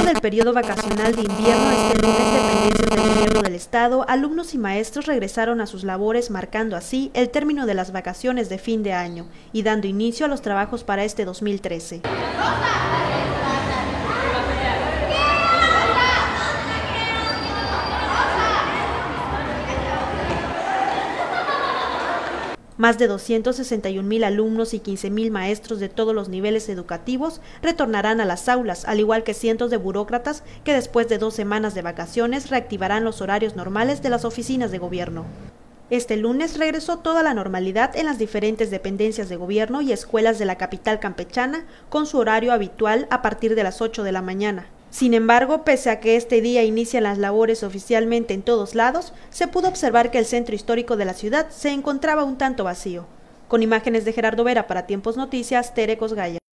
del periodo vacacional de invierno, este lunes, dependencias del gobierno del estado, alumnos y maestros regresaron a sus labores, marcando así el término de las vacaciones de fin de año y dando inicio a los trabajos para este 2013. Más de 261,000 alumnos y 15,000 maestros de todos los niveles educativos retornarán a las aulas, al igual que cientos de burócratas que después de 2 semanas de vacaciones reactivarán los horarios normales de las oficinas de gobierno. Este lunes regresó toda la normalidad en las diferentes dependencias de gobierno y escuelas de la capital campechana, con su horario habitual a partir de las 8 de la mañana. Sin embargo, pese a que este día inician las labores oficialmente en todos lados, se pudo observar que el centro histórico de la ciudad se encontraba un tanto vacío. Con imágenes de Gerardo Vera para Tiempos Noticias, Tere Cosgaya.